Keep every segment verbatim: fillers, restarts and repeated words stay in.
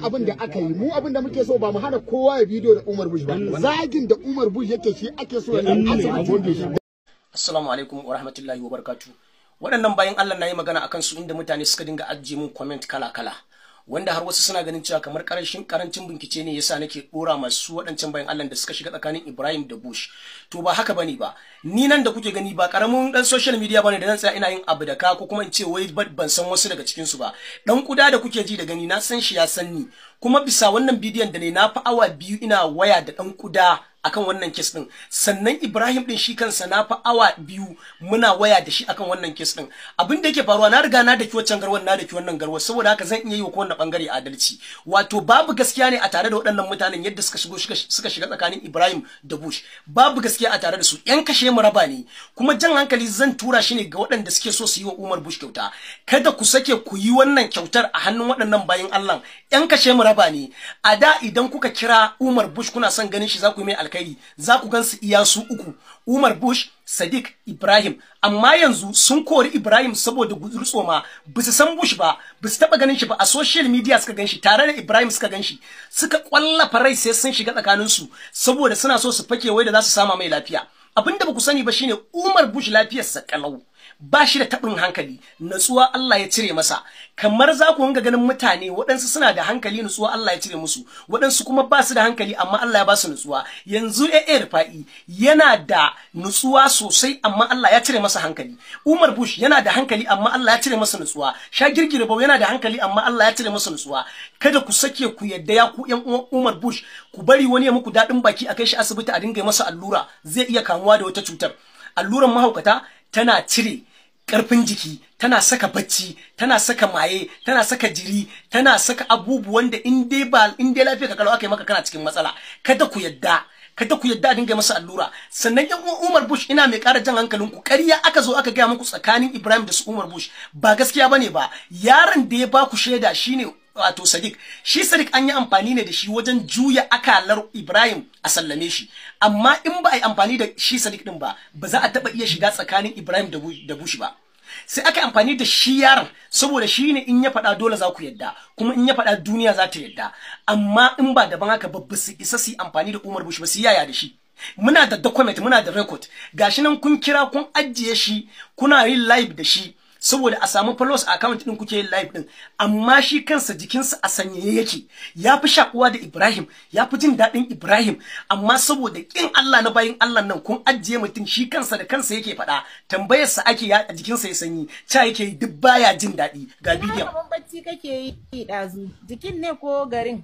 abin da aka yi, mu abin da muke so ba mu hana kowa ya bidiyo da Umar Bush ba. Zagin da Umar Bush yake shi ake so ya asibiti. Assalamu alaikum wa rahmatullahi wa barakatuh. Waɗannan bayan Allah na yi magana akan su inda mutane suka dinga ajiye mun comment kala-kala. Wanda har wasu suna ganin cewa kamar karancin karancin bincike ne yasa nake dora masu waɗancan bayan Allah da suka shiga tsakanin Ibrahim da Bush. To ba haka bane ba. Ni nan da kuke gani ba karamin dan social media bane da zan tsaya ina yin abu da ka ko kuma in ce wai ban san wasu daga cikin su ba. Dan kuda da kuke ji da gani na san shi ya san ni. Kuma bisa wannan bidiyon da ne na fa awa biyu ina waya da dan kuda akan wannan kes din, sannan Ibrahim din shi kansa na fa awa biyu muna waya da shi akan wannan kes din. Abin da yake faruwa na riga na daki waccan garwan na daki wannan garwa, saboda haka zan iya yi wa kowanne bangare adalci. Wato babu gaskiya ne a tare da waɗannan mutanen yadda suka shigo suka shiga tsakanin Ibrahim da Bush. Babu gaskiya a tare da su, yan kashe mu raba ne. Kuma jan hankali zan tura shi ne ga waɗanda suke so su yi wa Umar Bush kyauta. Kada ku sake ku yi wannan kyautar a hannun waɗannan bayin Allah. Yan kashe mu raba ne. A da idan kuka kira Umar Bush kuna son ganin shi za ku yi mai alkhairi, za ku gansu iya su uku, Umar Bush, Sadiq, Ibrahim. Amma yanzu sun kori Ibrahim saboda gutsurtsoma, ba su san Bush ba, ba su taba ganin shi ba, a social media suka gan shi, tare da Ibrahim suka gan shi, suka kwallafa rai sai sun shiga tsakanin su saboda suna so su fake wai da za su sama mai lafiya. Abinda ba ku sani ba shine Umar Bush lafiyarsa kalau, ba shi da taɓin hankali, natsuwa Allah ya cire masa. Kamar za ku ga ganin mutane waɗansu suna da hankali, natsuwa Allah ya cire musu, waɗansu kuma ba su da hankali amma Allah ya ba su natsuwa. Yanzu A Rufa'i yana da natsuwa sosai amma Allah ya cire masa hankali. Umar Bush yana da hankali amma Allah ya cire masa natsuwa. Shagirgi Ribau yana da hankali amma Allah ya cire masa natsuwa. Kada ku sake ku yadda ya ku ƴan uwan Umar Bush ku bari wani ya muku daɗin baki a kai shi asibiti a dinga masa allura, zai iya kamuwa da wata cutar. Alluran mahaukata tana cire ƙarfin jiki, tana saka bacci, tana saka maye, tana saka jiri, tana saka abubuwan da in dai ba in dai lafiya ka kalau aka yi maka kana cikin matsala. Kada ku yadda, kada ku yadda a dinga masa allura. Sannan yan uwan Umar Bush ina mai ƙara jan hankalin ku, ƙarya aka zo aka gaya muku tsakanin Ibrahim da su Umar Bush, ba gaskiya bane ba. Yaron da ya ba ku shaida shine wato Sadiq. Shi Sadiq an yi amfani ne da shi wajen juya akalar Ibrahim a sallame shi, amma in ba a yi amfani da shi Sadiq din ba, ba za a taba iya shiga tsakanin Ibrahim da Bush ba. Sai aka amfani da shi yaron saboda shi ne in ya faɗa dole za ku yadda, kuma in ya faɗa duniya za ta yadda. Amma in ba daban haka ba su isa su yi amfani da Umar Bush ba, su yaya da shi. Muna da document, muna da record, gashi nan kun kira kun ajiye shi, kuna yin live da shi saboda a samu follows a account din kuke yin live din, amma shi kansa jikinsa a sanyaye yake, ya fi shakuwa da Ibrahim, ya fi jin daɗin Ibrahim, amma saboda kin Allah na bayin Allah nan kun ajiye mutum shi kansa da kansa yake faɗa, tambayarsa ake ya jikinsa ya sanyi, ca yake duk baya jin daɗi. Ga bidiyon. Kuma bacci kake yi ɗazu, jikin ne ko garin?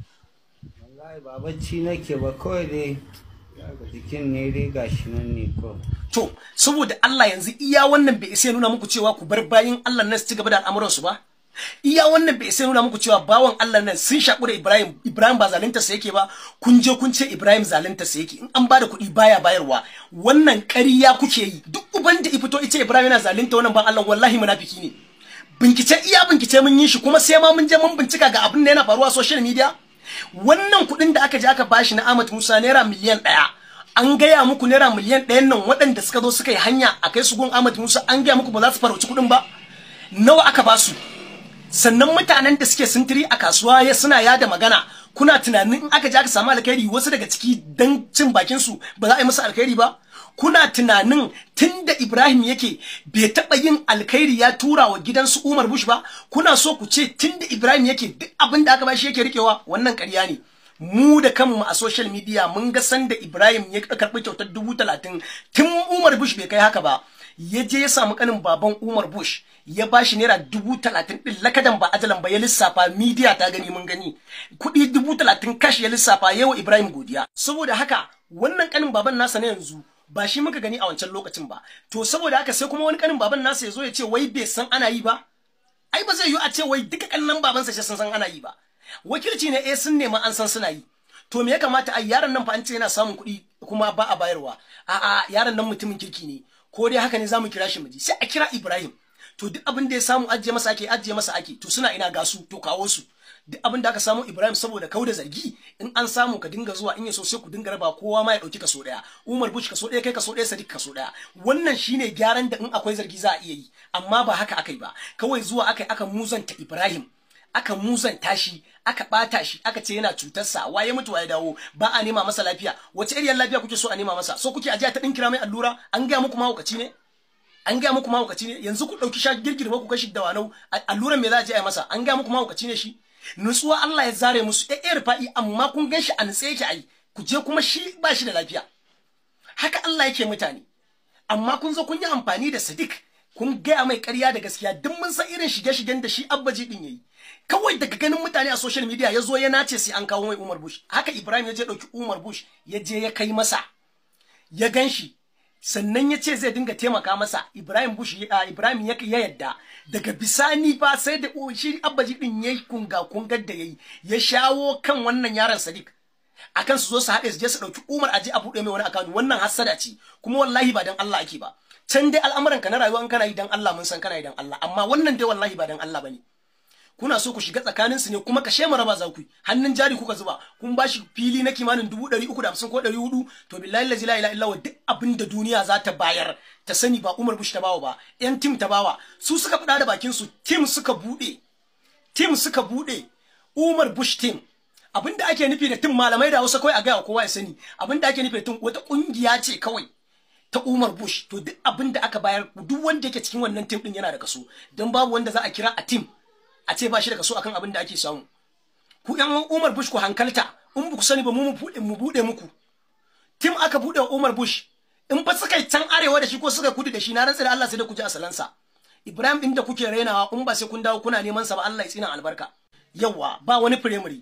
Wallahi ba bacci nake ba, kawai dai jikin ne dai gashi nan ne ko. To, saboda Allah yanzu iya wannan bai isa nuna muku cewa ku bar bayin Allah nan su ci gaba da al'amuran su ba? Iya wannan bai isa nuna muku cewa bawan Allah nan sun shaku da Ibrahim, Ibrahim ba zalunta sa yake ba, kun je kun ce Ibrahim zalunta sa yake, in an bada kuɗi baya bayarwa. Wannan ƙarya kuke yi. Duk uban da ifito ice Ibrahim yana zalunta wannan ban Allah wallahi munafiki ne. Bincike iya bincike mun yi shi, kuma sai ma mun je mun bincika ga abin da yana faruwa social media. Wannan kuɗin da aka je aka bashi na Ahmad Musa naira miliyan ɗaya. An gaya muku naira miliyan ɗayan nan waɗanda suka zo suka yi hanya a kai su gun Ahmad Musa, an gaya muku ba za su farauci kuɗin ba? Nawa aka ba su? Sannan mutanen da suke sintiri a kasuwa ya suna yada magana, kuna tunanin in aka je aka samu alkhairi wasu daga ciki dan cin bakin su ba za a yi musu alkhairi ba? Kuna tunanin tunda Ibrahim yake bai taɓa yin alkhairi ya tura wa gidansu Umar Bush ba? Kuna so ku ce tunda Ibrahim yake duk abin da aka ba shi yake rikewa? Wannan ƙarya ne. Mu da kanmu a social media mun ga sanda Ibrahim ya karɓi kyautar dubu talatin tun Umar Bush bai kai haka ba, ya je ya samu kanin baban Umar Bush ya bashi naira dubu talatin ɗin lakadan ba ajalan ba, ya lissafa, media ta gani mun gani, kuɗi dubu talatin cash ya lissafa, yawa Ibrahim godiya. Saboda haka wannan kanin baban nasa na yanzu ba shi muka gani a wancan lokacin ba, to saboda haka sai kuma wani kanin baban nasa ya zo ya ce wai bai san ana yi ba. Ai ba zai yi a ce wai duka kannan babansa shi sun san ana yi ba. Wakilci ne eh sun nema an san suna yi. To me ya kamata a yaron nan fa an ce yana samun kuɗi kuma ba a bayarwa. A'a yaron nan mutumin kirki ne. Ko dai haka ne zamu kira shi miji. Sai a kira Ibrahim. To duk abin da ya samu ajiye masa ake ajiye masa ake. To suna ina gasu to kawo su. Duk abin da aka samu Ibrahim saboda kauda zargi, in an samu ka dinga zuwa, in yaso sai ku dinga raba, kowa ma ya dauki kaso daya. Umar Bush kaso daya, kai kaso daya, Sadiq kaso daya. Wannan shine gyaran da in akwai zargi za a iya yi. Amma ba haka akai ba. Kawai zuwa akai aka muzanta Ibrahim. aka muzanta shi aka bata shi aka ce yana cutar sa waye mutu waye dawo ba a nema masa lafiya wace iriyar lafiya kuke so a nema masa so kuke aje ta dinkira mai allura an ga muku mahaukaci ne an ga muku mahaukaci ne yanzu ku dauki sha girgirma ku kashi da wanau alluran me za a je a masa an ga muku mahaukaci ne shi nutsuwa Allah ya zare musu eh eh rufa'i amma kun ganshi a nutse yake ai ku je kuma shi ba shi da lafiya haka Allah yake mutane amma kun zo kun yi amfani da Sadiq kun gaya mai ƙarya da gaskiya duk mun san irin shige-shigen da shi Abbaji din yayi kawai daga ganin mutane a social media ya zo ya nace sai an kawo mai Umar Bush haka Ibrahim ya je dauki Umar Bush ya je ya kai masa ya ganshi sannan ya ce zai dinga taimaka masa Ibrahim Bush Ibrahim ya yadda daga bisani fa sai da shi Abbaji din yayi kunga kungar da yayi ya shawo kan wannan yaron Sadiq akan su zo su haɗe su je su ɗauki Umar aje a buɗe mai wani account wannan hassada ce kuma wallahi ba dan Allah ake ba can dai al'amuran ka na rayuwa in kana yi dan Allah mun san kana yi dan Allah amma wannan dai wallahi ba dan Allah bane kuna so ku shiga tsakanin su ne kuma ka shema raba za ku yi hannun jari kuka zuba kun bashi fili na kimanin dubu ɗari uku da hamsin ko ɗari hudu to billahi la ilaha illa Allah duk abin da duniya za ta bayar ta sani ba Umar Bush ta bawa ba yan tim ta bawa su suka fada da bakin su tim suka buɗe tim suka buɗe Umar Bush tim abinda ake nufi da tim malamai da Hausa kawai a gaya kowa ya sani abinda ake nufi da tim wata kungiya ce kawai ta Umar Bush to duk abinda aka bayar duk wanda yake cikin wannan tim din yana da kaso dan babu wanda za a kira a tim a ce ba shi da kaso akan abinda ake samu ku yan Umar Bush ku hankalta in ba ku sani ba mu mu bude mu bude muku tim aka bude wa Umar Bush in ba suka yi can arewa da shi ko suka kudu da shi na rantsa da Allah sai da ku ji asalansa Ibrahim din da kuke rainawa in ba sai kun dawo kuna neman sa ba Allah ya tsina albarka yawa ba wani primary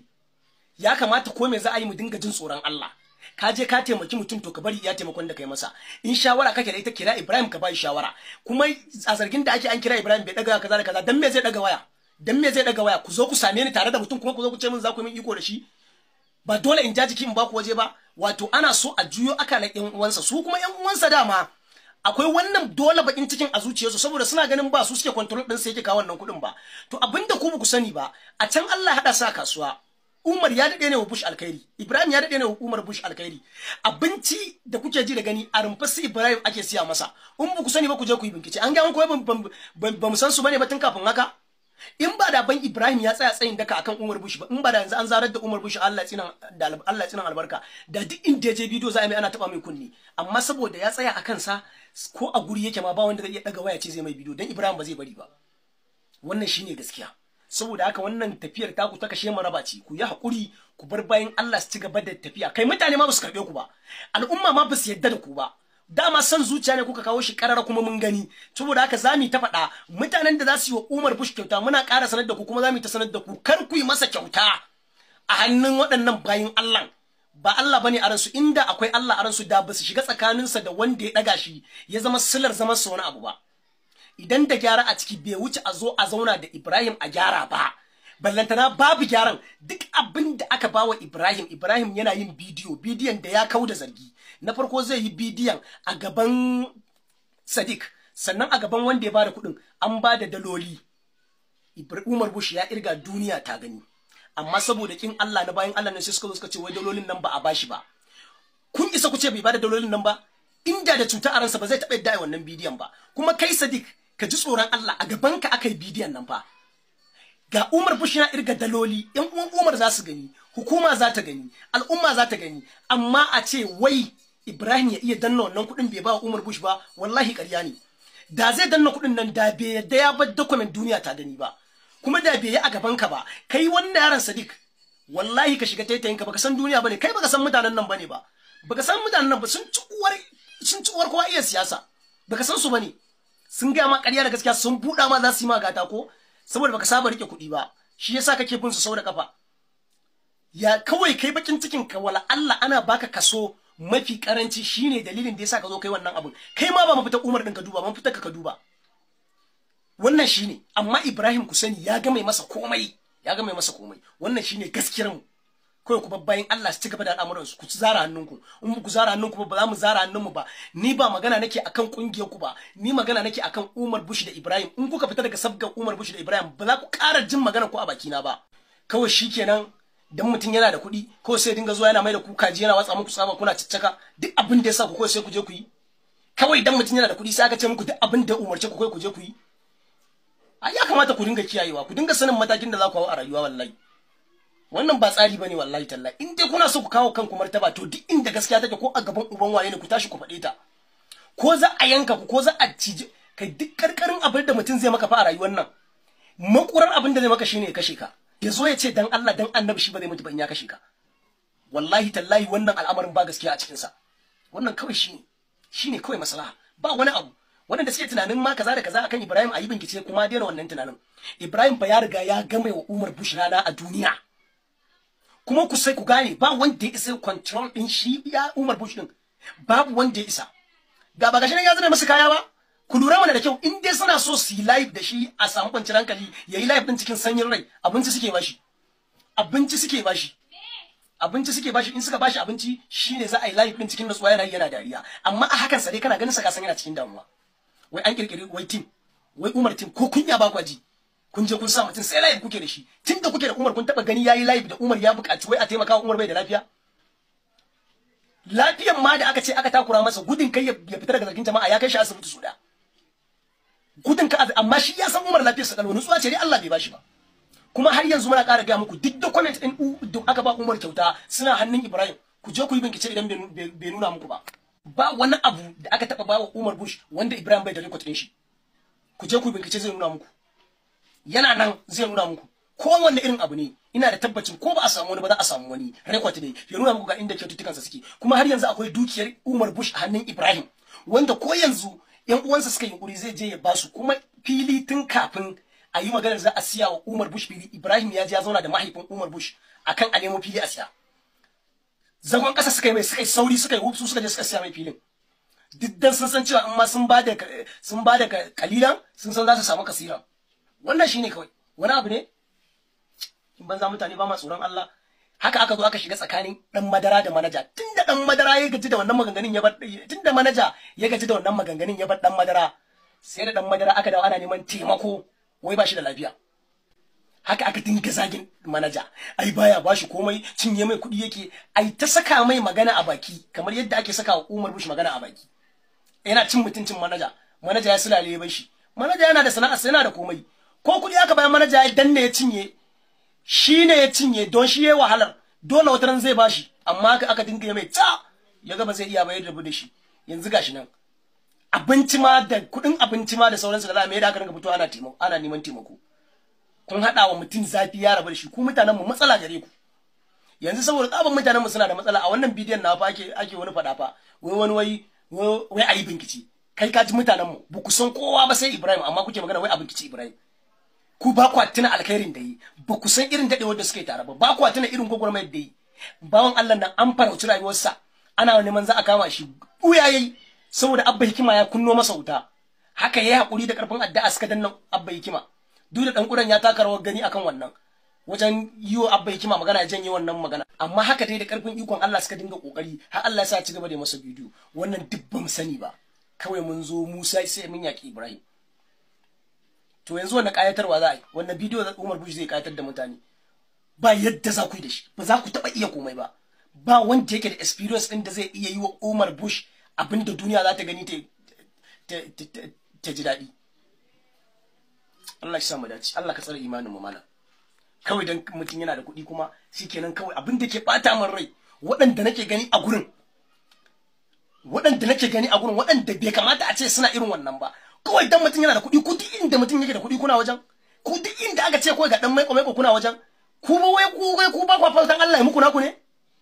ya kamata ko me za a yi mu dinga jin tsoron Allah ka je ka taimaki mutum to ka bari iya taimakon da kai masa in shawara kake da ita kira Ibrahim ka bai shawara kuma a zargin da ake an kira Ibrahim bai daga kaza da kaza dan me zai daga waya dan me zai daga waya ku zo ku same ni tare da mutum kuma ku zo ku ce min za ku yi min iko da shi ba dole in ja jiki in ba ku waje ba wato ana so a juyo akalan yan uwansa su kuma yan uwansa dama akwai wannan dole bakin cikin a zuciyarsu saboda suna ganin ba su suke control din sai yake kawo wannan kuɗin ba to abinda ku ba ku sani ba a can Allah hada sa kasuwa Umar ya dade ne wa Bush alkhairi Ibrahim ya dade ne wa Umar Bush alkhairi abinci da kuke ji da gani a rumfa sai Ibrahim ake siya masa in ba ku sani ba ku je ku yi bincike an ga mun koyi ba mu san su bane ba tun kafin haka in ba da ban Ibrahim ya tsaya tsayin daka akan Umar Bush ba in ba da yanzu an zarar da Umar Bush Allah tsinan da Allah tsinan albarka da duk inda ya je bidiyo za a mai ana taba mai kunni amma saboda ya tsaya akan sa ko a guri yake ma ba wanda zai iya daga waya ce zai mai bidiyo dan Ibrahim ba zai bari ba wannan shine gaskiya saboda haka wannan tafiyar taku ta kashe maraba ce ku yi hakuri ku bar bayan Allah su ci gaba da tafiya kai mutane ma ba su karbe ku ba al'umma ma ba su yadda da ku ba dama san zuciya ne kuka kawo shi karara kuma mun gani saboda haka zamu ta faɗa mutanen da za su yi wa Umar Bush kyauta muna ƙara sanar da ku kuma zamu ta sanar da ku kar ku yi masa kyauta a hannun waɗannan bayin Allah ba Allah bane a ransu inda akwai Allah a ransu da ba su shiga tsakaninsa da wanda ya daga shi ya zama silar zaman sa wani abu ba idan da gyara a ciki bai wuce a zo a zauna da Ibrahim a gyara ba ballantana babu gyaran duk abin da aka bawa Ibrahim Ibrahim yana yin bidiyo bidiyon da ya kau da zargi na farko zai yi bidiyon a gaban Sadiq sannan a gaban wanda ya bada kuɗin an bada daloli Umar Bush ya irga duniya ta gani amma saboda kin Allah na bayan Allah ne sai suka zo suka ce wai dalolin nan ba a bashi ba kun isa ku ce bai bada dalolin nan ba inda da cuta a ransa ba zai taɓa yadda wannan bidiyon ba kuma kai Sadiq ka ji tsoron Allah a gaban ka aka yi bidiyon nan fa ga Umar Bush yana irga daloli yan uwan Umar za su gani hukuma za ta gani al'umma za ta gani amma a ce wai Ibrahim ya iya danna wannan kuɗin bai ba Umar Bush ba wallahi ƙarya ne da zai danna kuɗin nan da bai yadda ya bar document duniya ta gani ba kuma da bai yi a gaban ka ba kai wannan yaron Sadiq wallahi ka shiga taitayin ka baka san duniya bane kai baka san mutanen nan bane ba baka san mutanen nan ba sun ci uwar sun ci uwar kowa iya siyasa baka san su bane sun ga ma ƙarya da gaskiya sun buɗa ma za su yi ma gata ko saboda baka saba rike kuɗi ba shi yasa kake bin su sau da kafa ya kawai kai bakin cikin ka wala Allah ana baka kaso mafi karanci shine dalilin da yasa ka zo kai wannan abun kai ma ba mafita Umar din ka duba mafita ka duba wannan shine amma Ibrahim ku sani ya ga mai masa komai ya ga mai masa komai wannan shine gaskiyar mu kawai ku babbayin Allah su ci gaba da al'amuran su ku zara hannunku in ku zara hannunku ba za mu zara hannunmu ba ni ba magana nake akan kungiyar ku ba ni magana nake akan Umar Bush da Ibrahim in kuka fita daga sabgar Umar Bush da Ibrahim ba za ku ƙara jin magana ku a bakina ba kawai shikenan dan mutum yana da kuɗi kawai sai dinga zuwa yana mai da ku kaji yana watsa muku tsaba kuna ciccaka duk abin da yasa ku kawai sai ku je ku yi kawai dan mutum yana da kuɗi sai aka ce muku duk abin da umarce ku kawai ku je ku yi a ya kamata ku dinga kiyayewa, ku dinga sanin matakin da za ku hawo a rayuwa wallahi. Wannan ba tsari bane wallahi tallahi. In dai kuna so ku kawo kanku martaba to duk inda gaskiya take ko a gaban uban waye ne ku tashi ku faɗe ta. Ko za a yanka ku ko za a cije kai duk karkarin abin da mutum zai maka fa a rayuwar nan. Makurar abin da zai maka shine ya kashe ka. Ya zo ya ce dan Allah dan Annabi shi ba zai mutu ban ya kashe ka. Wallahi tallahi wannan al'amarin ba gaskiya a cikin sa. Wannan kawai shine shine kawai maslaha. Ba wani abu. Wanda suke tunanin ma kaza da kaza akan Ibrahim ayi bincike kuma daina wannan tunanin. Ibrahim fa ya riga ya game wa Umar Bush rana a duniya. Kuma ku sai ku gane ba wanda ya isa control din shi ya Umar Bush din. Babu wanda ya isa. Ga ba gashi nan ya zama musu kaya ba. Ku lura mana da kyau in dai suna so su yi live da shi a samu kwanciyar hankali yayi live din cikin sanyin rai abinci suke bashi. Abinci suke bashi. Abinci suke bashi in suka bashi abinci shine za a yi live din cikin nutsuwa yana yana dariya. Amma a hakan sa dai kana ganin sa ka san yana cikin damuwa. Wai an kirkiri wai team. Wai Umar team ko kunya ba kwaji. Kun je kun sa mutum sai live kuke da shi. Tunda kuke da Umar kun taba gani yayi live da Umar ya buƙaci wai a taimaka wa Umar bai da lafiya. Lafiyan ma da aka ce aka takura masa gudun kai ya fita daga zargin jama'a ya kai shi asibiti su da. Gudun ka amma shi ya san Umar lafiyar sa kalwa nutsuwa ce dai Allah bai bashi ba. Kuma har yanzu muna ƙara ga muku duk document din da aka ba Umar kyauta suna hannun Ibrahim. Ku je ku yi bincike idan bai nuna muku ba. Ba wani abu da aka taba bawa Umar Bush wanda Ibrahim bai da record din shi. Ku je ku yi bincike zai nuna muku. Yana nan zai nuna muku. Ko wanne irin abu ne ina da tabbacin ko ba a samu wani ba za a samu wani record ne ya nuna muku ga inda kyaututtukansa suke. Kuma har yanzu akwai dukiyar Umar Bush a hannun Ibrahim wanda ko yanzu yan uwansa suka yi kuri zai je ya basu kuma fili tun kafin a yi maganar za a siya wa Umar Bush fili Ibrahim ya je ya zauna da mahaifin Umar Bush akan a nemo fili a siya. Zagon kasa suka yi mai suka yi sauri suka yi hupsu suka je suka siya mai filin. Duk dan sun san cewa in ma sun bada sun bada kalilan sun san za su samu kasiran. Wannan shine kawai. Wani abu ne in banza mutane ba ma tsoron Allah. Haka aka zo aka shiga tsakanin dan madara da manaja. Tunda dan madara ya gaji da wannan maganganun ya bar tunda manaja ya gaji da wannan maganganun ya bar dan madara. Sai da dan madara aka dawo ana neman taimako wai ba shi da lafiya. Haka aka dinga zagin manaja. Ai baya bashi komai cinye mai kuɗi yake ai ta saka mai magana a baki kamar yadda ake saka wa Umar Bush magana a baki. Yana cin mutuncin manaja. Manaja ya sulale ya bashi. Manaja yana da sana'a sai yana da komai. Ko kuɗi aka bayan manaja ya danne ya cinye. Shi ne ya cinye don shi yayi wahalar dole wata ran zai bashi amma aka dinga mai ta ya ga ba zai iya bayar da da shi yanzu gashi nan abinci ma da kudin abinci ma da sauransu da za a mai da aka ringa fito ana taimako ana neman taimako kun hada wa mutum zafi ya rabu da shi ku mutanen mu matsala gare ku yanzu saboda tsaban mutanen mu suna da matsala a wannan bidiyon na fa ake ake wani fada fa wai wani wai wai ayi binkici kai ka ji mutanen mu ba ku san kowa ba sai Ibrahim amma kuke magana wai a binkici Ibrahim ku ba ku tuna alkhairin da yi ba ku san irin dadewar da suke tare ba ba ku tuna irin gogormayar da yi bawon Allah nan an farauci rayuwarsa ana neman za a kama shi uya yayi saboda abba hikima ya kunno masa wuta haka yayi hakuri da karfin addu'a suka danna abba hikima duk da dan kuran ya taka rawar gani akan wannan wajen yiwo abba hikima magana ya janye wannan magana amma haka dai da karfin ikon Allah suka dinga kokari har Allah ya sa ci gaba da masa bidiyo wannan duk ba mu sani ba kawai mun zo Musa sai mun yaki Ibrahim. To yanzu wannan kayatarwa za a yi wannan bidiyo da Umar Bush zai kayatar da mutane ba yadda za ku yi da shi ba za ku taba iya komai ba ba wanda yake da experience din da zai iya yi wa Umar Bush abinda duniya za ta gani ta ta ji daɗi. Allah ya sa mu dace Allah ka tsare imanin mu mana kawai dan mutum yana da kuɗi kuma shikenan kawai abin da ke bata min rai waɗanda nake gani a gurin waɗanda nake gani a gurin waɗanda bai kamata a ce suna irin wannan ba kawai dan mutum yana da kuɗi ku duk inda mutum yake da kuɗi kuna wajen ku duk inda aka ce kawai ga dan maiko maiko kuna wajen ku ba wai ku wai ku ba ku fatan Allah ya muku naku ne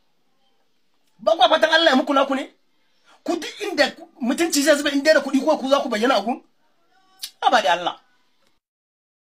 ba ku fatan Allah ya muku naku ne ku duk inda mutunci zai zuba inda da kuɗi ko ku za ku bayyana a gun ba da Allah